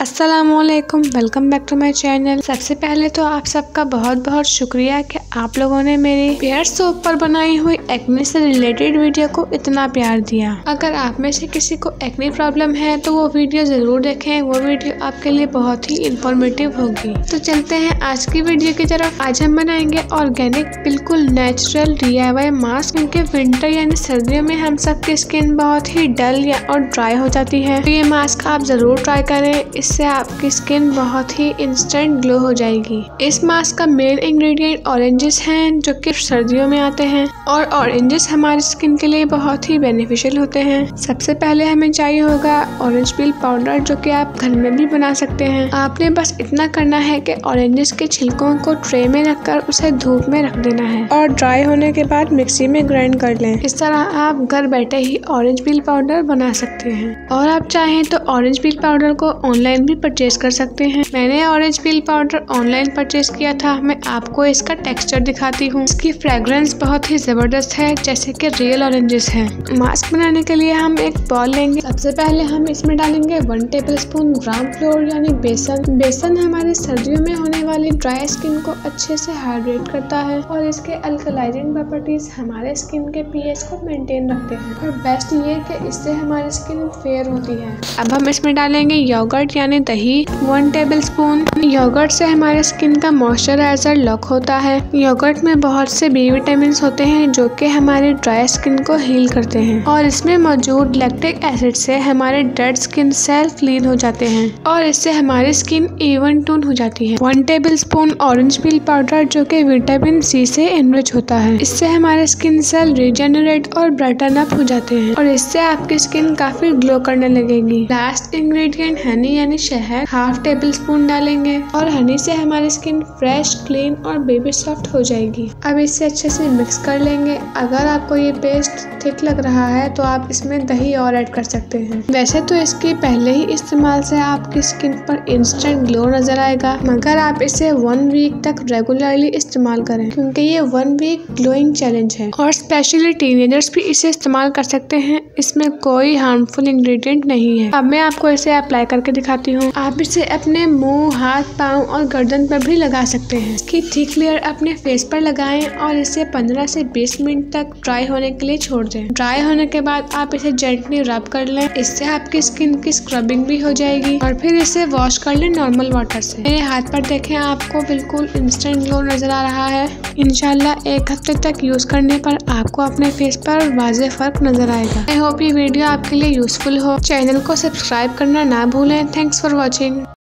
अस्सलामुअलैकुम, welcome back to my channel. सबसे पहले तो आप सबका बहुत बहुत शुक्रिया कि आप लोगों ने मेरी हेयर सोप पर बनाई हुई एक्ने से रिलेटेड वीडियो को इतना प्यार दिया। अगर आप में से किसी को एक्ने प्रॉब्लम है तो वो वीडियो जरूर देखें, वो वीडियो आपके लिए बहुत ही इंफॉर्मेटिव होगी। तो चलते हैं आज की वीडियो की तरफ। आज हम बनाएंगे ऑर्गेनिक बिल्कुल नेचुरल DIY मास्क, क्योंकि विंटर यानी सर्दियों में हम सबकी स्किन बहुत ही डल या और ड्राई हो जाती है। तो ये मास्क आप जरूर ट्राई करें, इससे आपकी स्किन बहुत ही इंस्टेंट ग्लो हो जाएगी। इस मास्क का मेन इंग्रेडिएंट ऑरेंजेस हैं, जो कि सर्दियों में आते हैं और ऑरेंजेस हमारी स्किन के लिए बहुत ही बेनिफिशियल होते हैं। सबसे पहले हमें चाहिए होगा ऑरेंज पील पाउडर, जो कि आप घर में भी बना सकते हैं। आपने बस इतना करना है कि ऑरेंजेस के छिलकों को ट्रे में रखकर उसे धूप में रख देना है और ड्राई होने के बाद मिक्सी में ग्राइंड कर लें। इस तरह आप घर बैठे ही ऑरेंज पील पाउडर बना सकते हैं। और आप चाहें तो ऑरेंज पील पाउडर को ऑनलाइन भी परचेज कर सकते हैं। मैंने orange peel powder online purchase किया था। मैं आपको इसका टेक्सचर दिखाती हूँ। इसकी फ्रेग्रेंस बहुत ही जबरदस्त है, जैसे कि रियल ऑरेंजेस है। मास्क बनाने के लिए हम एक बॉल लेंगे। सबसे पहले हम इसमें डालेंगे 1 टेबलस्पून ग्राम फ्लोर यानी बेसन। बेसन हमारी सर्दियों में होने वाली ड्राई स्किन को अच्छे से हाइड्रेट करता है और इसके अल्कलाइजिंग प्रॉपर्टीज हमारे स्किन के pH को मेंटेन रखते हैं। और बेस्ट ये कि इससे हमारी स्किन फेयर होती है। अब हम इसमें डालेंगे योगर्ट यानी दही 1 टेबलस्पून। योगर्ट से हमारे स्किन का मॉइस्चराइजर लॉक होता है। योगर्ट में बहुत से B विटामिन होते हैं, जो कि हमारे ड्राई स्किन को हील करते हैं। और इसमें मौजूद लैक्टिक एसिड से हमारे डेड स्किन सेल क्लीन हो जाते हैं और इससे हमारी स्किन इवन टोन हो जाती है। 1 टेबलस्पून ऑरेंज पील पाउडर, जो कि विटामिन C से एनरिच होता है। इससे हमारे स्किन सेल रिजेनरेट और ब्राइटन अप हो जाते हैं और इससे आपकी स्किन काफी ग्लो करने लगेगी। लास्ट इंग्रेडिएंट हनी यानी शहद 1/2 टेबलस्पून डालेंगे और हनी से हमारी स्किन फ्रेश, क्लीन और बेबी सॉफ्ट हो जाएगी। अब इसे अच्छे से मिक्स कर लेंगे। अगर आपको ये पेस्ट थिक लग रहा है तो आप इसमें दही और ऐड कर सकते हैं। वैसे तो इसके पहले ही इस्तेमाल से आपकी स्किन पर इंस्टेंट ग्लो नजर आएगा, मगर आप इसे 1 वीक तक रेगुलरली इस्तेमाल करें, क्योंकि ये 1 वीक ग्लोइंग चैलेंज है और स्पेशली टीनेजर्स भी इसे इस्तेमाल कर सकते हैं। इसमें कोई हार्मफुल इंग्रेडिएंट नहीं है। अब मैं आपको इसे अप्लाई करके दिखाती हूँ। आप इसे अपने मुंह, हाथ, पाँव और गर्दन पर भी लगा सकते हैं। इसकी थिक लेयर अपने फेस पर लगाएं और इसे 15 से 20 मिनट तक ड्राई होने के लिए छोड़ दें। ड्राई होने के बाद आप इसे जेंटली रब कर लें। इससे आपकी स्किन की स्क्रबिंग भी हो जाएगी और फिर इसे वॉश कर लें नॉर्मल वाटर से। मेरे हाथ पर देखें, आपको बिल्कुल इंस्टेंट ग्लो नजर आ रहा है। इंशाल्लाह 1 हफ्ते तक यूज करने पर आपको अपने फेस पर वाज़ेह फर्क नजर आएगा। आई होप ये वीडियो आपके लिए यूजफुल हो। चैनल को सब्सक्राइब करना ना भूलें। Thanks for watching.